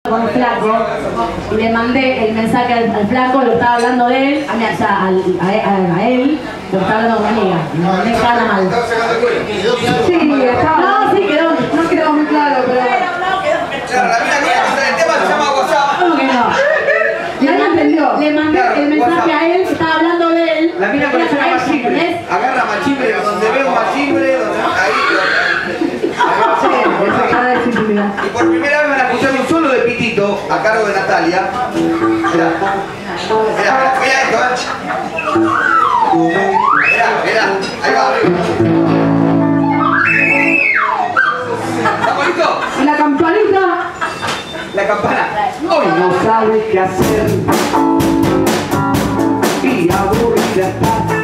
con el flaco y le mandé el mensaje al flaco, lo estaba hablando de él, a él, lo estaba hablando con mi amiga. Me mandé cara mal. Sí, estaba. No, sí quedó. No quedó muy claro, pero. Claro, la mina que el tema se llama WhatsApp. ¿Cómo que no? Nadie entendió. Le mandé el mensaje a él, que estaba hablando de él. La mina colecciona machimbre. Agarra machimbre, donde ve un machimbre, ahí. Y por primera vez van a escuchar un solo de pitito a cargo de Natalia. Mirá. Mirá esto, Mirá, ahí va. ¿Estamos listos? Y la campanita. La campana. Hoy no sabe qué hacer. Y aburrida está.